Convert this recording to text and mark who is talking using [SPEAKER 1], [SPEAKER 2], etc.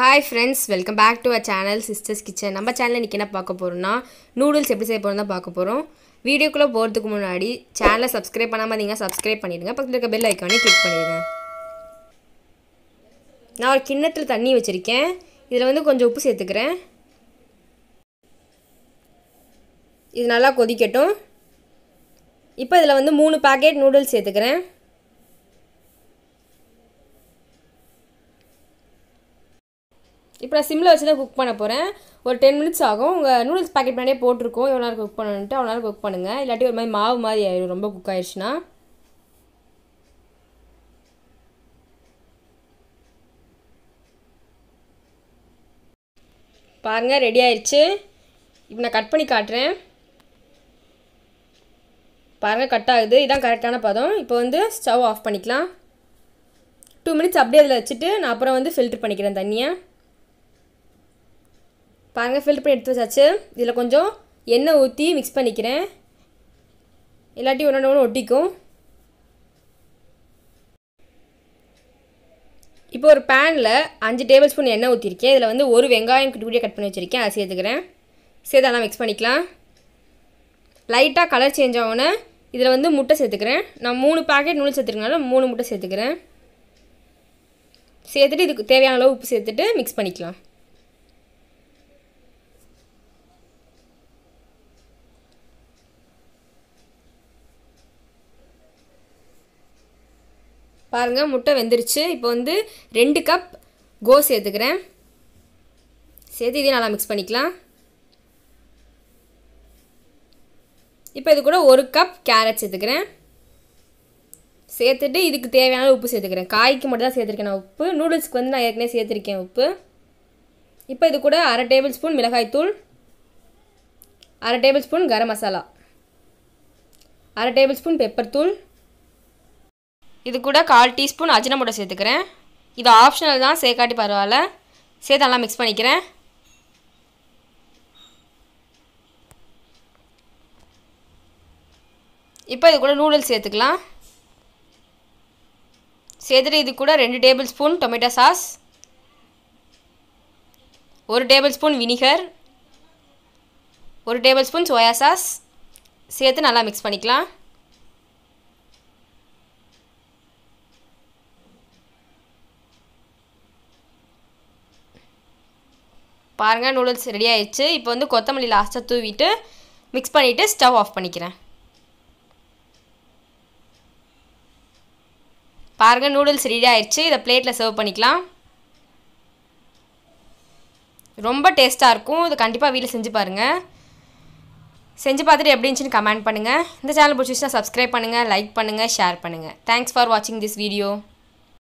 [SPEAKER 1] Hi friends, welcome back to our channel Sisters Kitchen. நம்ம சேனல்ல இன்னைக்கு என்ன பார்க்க போறோம்னா நூடுல்ஸ் எப்படி செய்ய போறோம்னு பார்க்க போறோம். வீடியோக்குள்ள போறதுக்கு முன்னாடி சேனலை சப்ஸ்கிரைப் பண்ணாம இருந்தீங்க சப்ஸ்கிரைப் பண்ணிடுங்க. பக்கத்துல இருக்க பெல் ஐகானை கிளிக் பண்ணிடுங்க. நான் ஒரு கிண்ணத்துல தண்ணி வச்சிருக்கேன். இதுல வந்து கொஞ்சம் உப்பு சேர்த்துக்கிறேன். இது நல்லா கொதிக்கட்டும். இப்போ இதுல வந்து 3 பாக்கெட் நூடுல்ஸ் சேர்த்துக்கிறேன். இப்போ நான் சிம்ல வச்சு தான் குக் பண்ண போகிறேன். ஒரு 10 மினிட்ஸ் ஆகும். உங்கள் நூடுல்ஸ் பேக்கெட் முன்னாடியே போட்டிருக்கோம் எவ்வளோ நேரம் குக் பண்ணணுன்ட்டு அவ்வளோ நேரம் குக் பண்ணுங்கள். இல்லாட்டி ஒரு மாதிரி மாவு மாதிரி ஆயிடும் ரொம்ப குக் ஆயிடுச்சுன்னா. பாருங்கள் ரெடி ஆயிடுச்சு. இப்போ நான் கட் பண்ணி காட்டுறேன். பாருங்கள் கட் ஆகுது. இதுதான் கரெக்டான பதம். இப்போ வந்து ஸ்டவ் ஆஃப் பண்ணிக்கலாம். 2 மினிட்ஸ் அப்படியே அதில் வச்சுட்டு நான் அப்புறம் வந்து ஃபில்டர் பண்ணிக்கிறேன் தண்ணியை. பாருங்கள் ஃபில்டர் பண்ணி எடுத்து வச்சாச்சு. இதில் கொஞ்சம் எண்ணெய் ஊற்றி மிக்ஸ் பண்ணிக்கிறேன். இல்லாட்டி ஒன்று ஒட்டிக்கும். இப்போ ஒரு பேனில் 5 டேபிள் ஸ்பூன் எண்ணெய் ஊற்றிருக்கேன். இதில் வந்து ஒரு வெங்காயம் குட்டி குட்டியாக கட் பண்ணி வச்சுருக்கேன். அதை சேர்த்துக்கிறேன். சேர்த்து அதெல்லாம் மிக்ஸ் பண்ணிக்கலாம். லைட்டாக கலர் சேஞ்ச் ஆகணுன்னு இதில் வந்து முட்டை சேர்த்துக்கிறேன். நான் 3 பாக்கெட் நூடுல்ஸ் சேர்த்துருக்கனால 3 முட்டை சேர்த்துக்கிறேன். சேர்த்துட்டு இதுக்கு தேவையான அளவு உப்பு சேர்த்துட்டு மிக்ஸ் பண்ணிக்கலாம். பாருங்கள் முட்டை வெந்துருச்சு. இப்போ வந்து 2 கப் கோஸ் சேர்த்துக்கிறேன். சேர்த்து இதையும் நல்லா மிக்ஸ் பண்ணிக்கலாம். இப்போ இது கூட 1 கப் கேரட் சேர்த்துக்கிறேன். சேர்த்துட்டு இதுக்கு தேவையான உப்பு சேர்த்துக்கிறேன். காய்க்கு மட்டும் தான் சேர்த்துருக்கேன் நான் உப்பு. நூடுல்ஸ்க்கு வந்து நான் ஏற்கனவே சேர்த்துருக்கேன் உப்பு. இப்போ இது கூட 1/2 டேபிள் ஸ்பூன் மிளகாய்த்தூள், 1/2 tablespoon garam masala, 1/2 tablespoon pepper தூள், இது கூட 1/4 டீஸ்பூன் அஜினமோட்டோ சேர்த்துக்கிறேன். இது ஆப்ஷனல் தான், சேர்க்காட்டி பரவாயில்ல. சேர்த்து நல்லா மிக்ஸ் பண்ணிக்கிறேன். இப்போ இது கூட நூடுல்ஸ் சேர்த்துக்கலாம். சேர்த்துட்டு இது கூட 2 tablespoon tomato sauce, 1 tablespoon vinegar, 1 tablespoon soya sauce சேர்த்து நல்லா மிக்ஸ் பண்ணிக்கலாம். பாருங்கள் நூடுல்ஸ் ரெடி ஆயிடுச்சு. இப்போ வந்து கொத்தமல்லி லாஸ்ட்டாக தூவிட்டு மிக்ஸ் பண்ணிவிட்டு ஸ்டவ் ஆஃப் பண்ணிக்கிறேன். பாருங்கள் நூடுல்ஸ் ரெடி ஆயிடுச்சு. இதை பிளேட்டில் சர்வ் பண்ணிக்கலாம். ரொம்ப டேஸ்ட்டாக இருக்கும். இது கண்டிப்பாக வீட்டில் செஞ்சு பாருங்கள். செஞ்சு பார்த்துட்டு எப்படி இருந்துச்சுன்னு கமெண்ட் பண்ணுங்கள். இந்த சேனல் பிடிச்சிச்சுன்னா சப்ஸ்கிரைப் பண்ணுங்கள், லைக் பண்ணுங்கள், ஷேர் பண்ணுங்கள். தேங்க்ஸ் ஃபார் வாட்சிங் திஸ் வீடியோ.